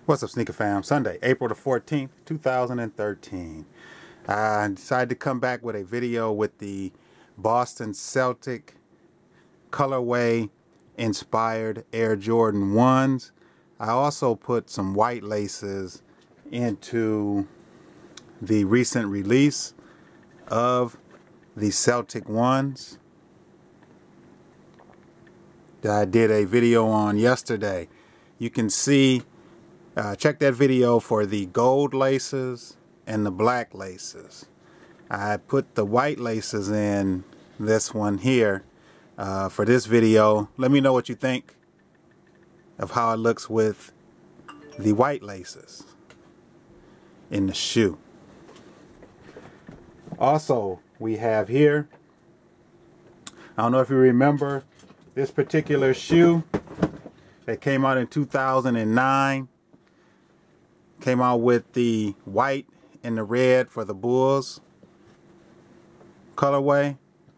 What's up, Sneaker Fam? Sunday, April the 14th, 2013. I decided to come back with a video with the Boston Celtic Colorway inspired Air Jordan 1s. I also put some white laces into the recent release of the Celtic 1s that I did a video on yesterday. You can see check that video for the gold laces and the black laces. I put the white laces in this one here for this video. Let me know what you think of how it looks with the white laces in the shoe. Also, we have here, I don't know if you remember this particular shoe that came out in 2009. Came out with the white and the red for the Bulls colorway.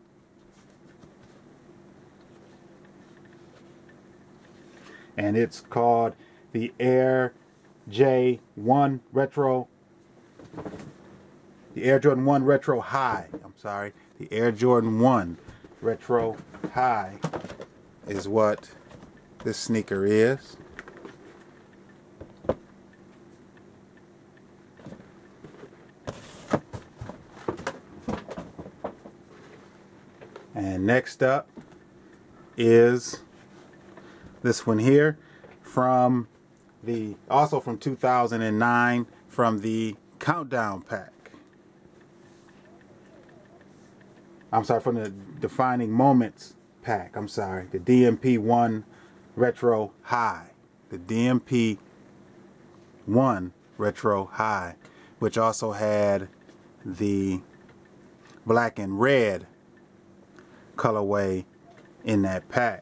And it's called the Air J1 Retro. The Air Jordan 1 Retro High. I'm sorry. The Air Jordan 1 Retro High is what this sneaker is. And next up is this one here from the, also from 2009, from the Countdown pack. I'm sorry, from the Defining Moments pack. I'm sorry, the DMP1 Retro High. The DMP1 Retro High, which also had the black and red colorway in that pack.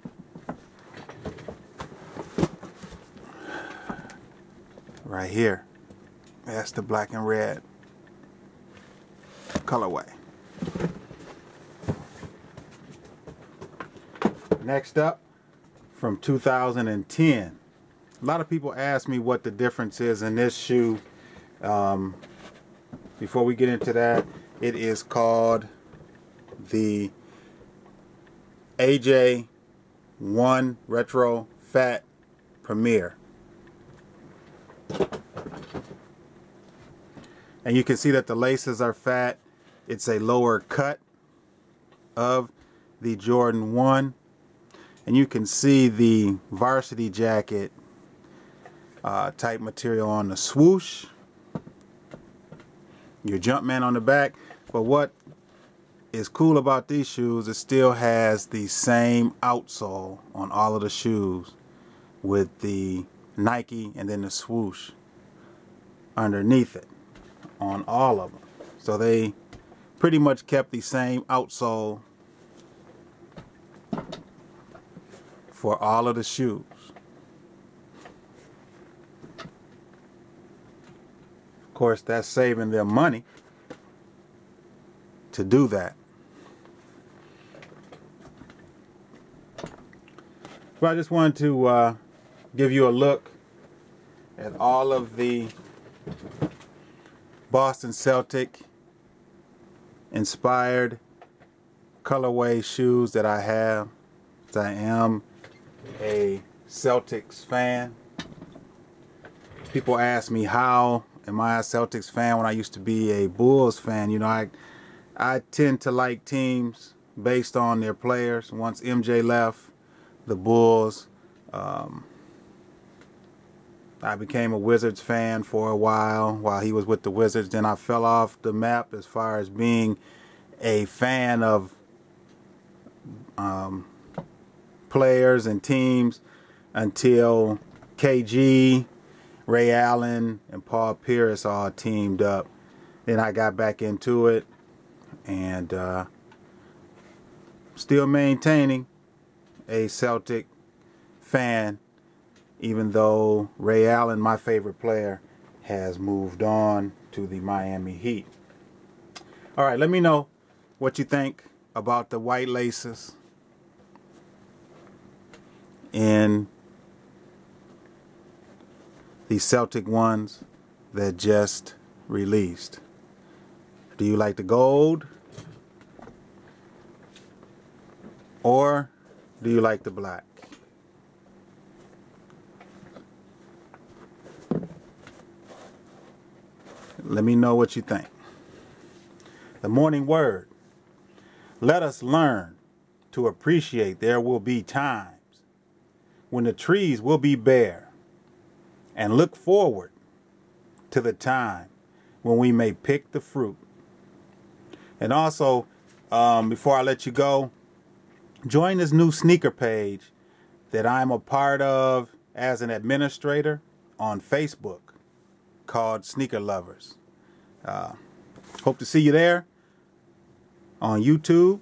Right here, that's the black and red colorway. Next up, from 2010. A lot of people ask me what the difference is in this shoe. Before we get into that, it is called the AJ1 Retro Fat Premier. And you can see that the laces are fat. It's a lower cut of the Jordan 1. And you can see the varsity jacket type material on the swoosh. Your Jumpman on the back. But what is cool about these shoes, it still has the same outsole on all of the shoes with the Nike and then the swoosh underneath it on all of them. So they pretty much kept the same outsole for all of the shoes. Of course, that's saving them money to do that. But I just wanted to give you a look at all of the Boston Celtic inspired colorway shoes that I have. I am a Celtics fan. People ask me, how am I a Celtics fan when I used to be a Bulls fan? You know, I tend to like teams based on their players. Once MJ left the Bulls, I became a Wizards fan for a while he was with the Wizards. Then I fell off the map as far as being a fan of players and teams until KG, Ray Allen, and Paul Pierce all teamed up. Then I got back into it and still maintaining a Celtic fan, even though Ray Allen, my favorite player, has moved on to the Miami Heat. All right, let me know what you think about the white laces in these Celtic ones that just released. Do you like the gold? Or do you like the black? Let me know what you think. The morning word. Let us learn to appreciate there will be times when the trees will be bare, and look forward to the time when we may pick the fruit. And also, before I let you go, join this new sneaker page that I'm a part of as an administrator on Facebook called Sneaker Lovers. Hope to see you there on YouTube.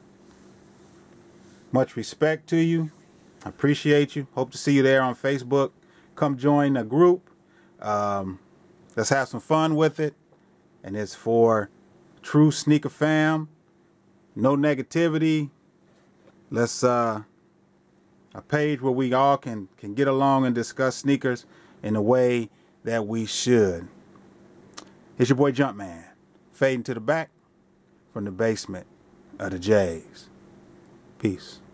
Much respect to you. I appreciate you. Hope to see you there on Facebook. Come join the group. Let's have some fun with it. And it's for true sneaker fam. No negativity. Let's a page where we all can get along and discuss sneakers in the way that we should. It's your boy Jumpman, fading to the back from the basement of the J's. Peace.